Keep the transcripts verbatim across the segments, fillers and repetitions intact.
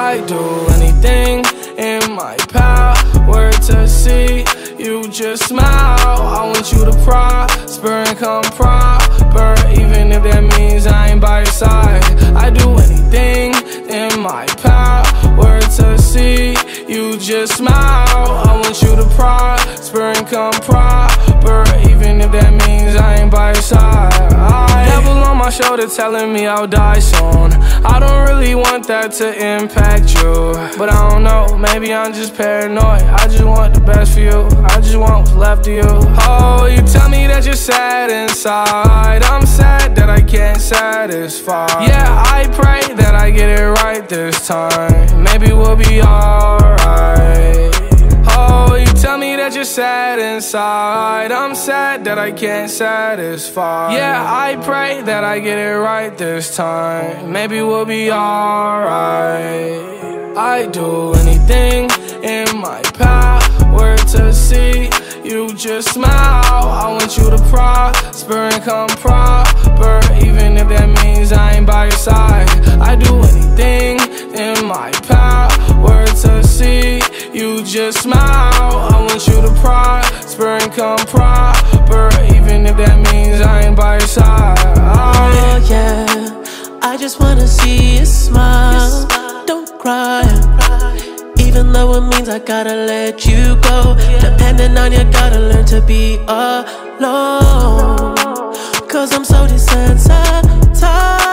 I'd do anything in my power to see you just smile. I want you to prosper and come proper, even if that means I ain't by your side. I'd do anything in my power to see you just smile. I want you to prosper and come proper, even if that means I ain't by your side. I devil on my shoulder telling me I'll die soon. I don't really want that to impact you, but I don't know, maybe I'm just paranoid. I just want the best for you, I just want what's left of you. Oh, you tell me that you're sad inside. I'm sad that I can't satisfy. Yeah, I pray that I get it right this time. Maybe we'll be alright. Oh, you tell me that you're sad inside. I'm sad that I can't satisfy. Yeah, I pray that I get it right this time. Maybe we'll be alright. I'd do anything in my power to see you just smile. I want you to prosper and come proper, even if that means I ain't by your side. I'd do anything in my power to see you just smile. I want you to prosper and come proper, even if that means I ain't by your side. Oh yeah, I just wanna see you smile. Don't cry, even though it means I gotta let you go. Depending on you, gotta learn to be alone. Cause I'm so desensitized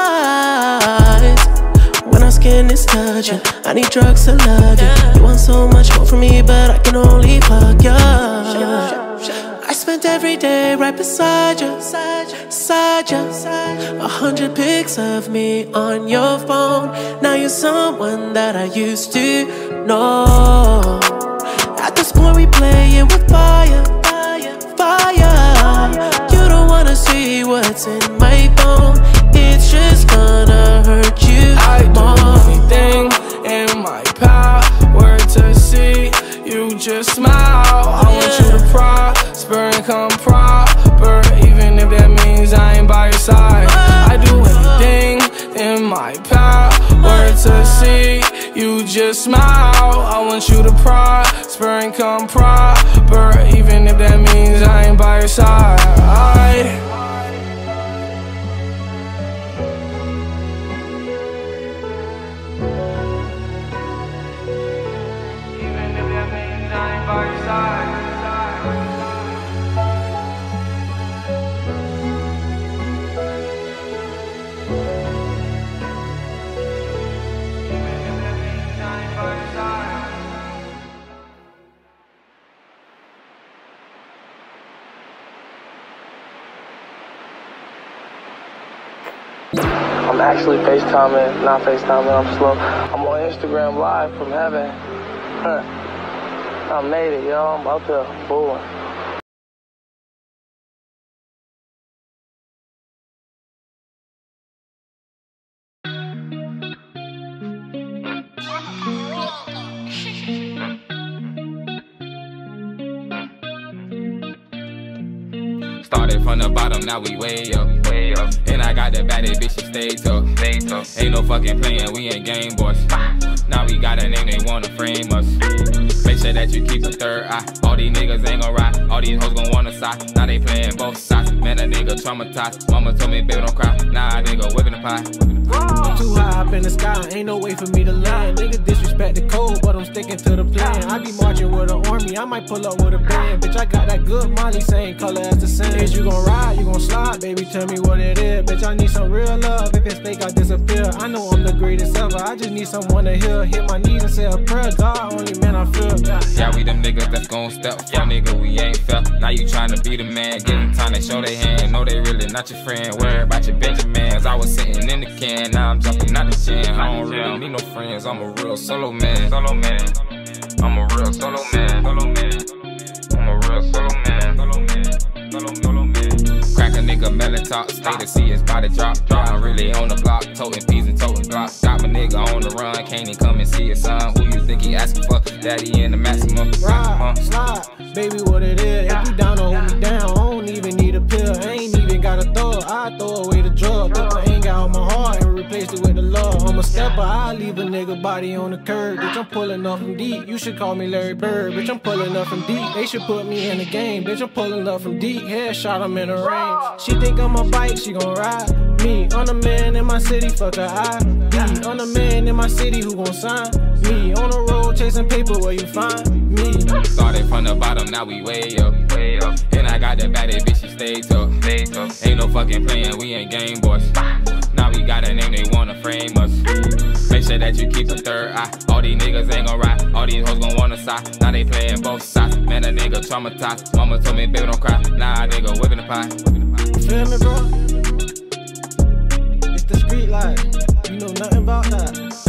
when our skin is touching. I need drugs to love you. You want so much more from me, but I can only fuck you. I spent every day right beside you, beside you. A hundred pics of me on your phone. Now you're someone that I used to know. At this point we playing with fire, fire. You don't wanna see what's in my phone. It's just gonna hurt you more. I'd do anything in my power to see you just smile. I want you to prosper and come proper, even if that means I ain't by your side. I'd do anything in my power to see you just smile. I want you to prosper and come proper, even if that means I ain't by your side. Even if that means I ain't by your side. I'm actually FaceTiming, not FaceTiming, I'm slow. I'm on Instagram live from heaven. Huh. I made it, yo. I'm up here, fooling. Started from the bottom, now we way up, way up. And I got that baddie bitch, she stay tough, stay tough. Ain't no fucking playing, we ain't game boys. Now we got a name, they wanna frame us. Make sure that you keep a third eye. All these niggas ain't gon' ride, all these hoes gon' wanna side. Now they playing both sides, man, a nigga traumatized. Mama told me, baby, don't cry, nah, a nigga whipping the pie. I'm too high up in the sky, ain't no way for me to lie. Nigga disrespect the code, but I'm sticking to the plan. I be marching with an army, I might pull up with a band. Bitch, I got that good Molly, same color as the sand. Is you gon' ride, you gon' slide, baby, tell me what it is. Bitch, I need some real love, if it's fake, I disappear. I know I'm the greatest ever, I just need someone to heal. Hit my knees and say a prayer, God, only man I feel. Yeah, we them niggas that's gon' step, for nigga, we ain't fell. Now you tryna be the man, give them time to show they hand. Know they really not your friend, worry about your Benjamins. I was sitting in the can, now I'm jumping out the chin. I don't really need no friends, I'm a real solo man. Solo man, I'm a real solo man. Solo man, I'm a real solo man. Solo man, solo, solo man. Crack a nigga melon top, stay to see his body drop. Yeah, I'm really on the block, toting peas and toting glocks. Got my nigga on the run, can't even come and see his son. Who you think he asking for? Daddy in the maximum. Ride, slide, baby, what it is. If you down, don't hold me down. I don't even need a pill, I ain't even got a thought. I throw away the drug, but I ain't got all my heart and replace it with the love. I'm a step chopper, I leave a nigga body on the curb. Bitch, I'm pulling up from deep. You should call me Larry Bird. Bitch, I'm pulling up from deep. They should put me in the game. Bitch, I'm pulling up from deep. Headshot, I'm in the range. She think I'm a bike, she gon' ride me. I'm the man in my city, fuck her I D. I'm the man in my city who gon' sign me. On the road chasing paper, where you find me? Started from the bottom, now we way up, way up. And I got that baddie bitch, she stays up, stays up. Ain't no fucking playing, we ain't game boys. Now we got a name, they wanna frame us. Make sure that you keep a third eye. All these niggas ain't gon' ride. All these hoes gon' wanna side. Now they playin' both sides. Man, a nigga traumatized. Mama told me, baby, don't cry. Nah, a nigga whipping the pie. Feel me, bro? It's the street life. You know nothing about that.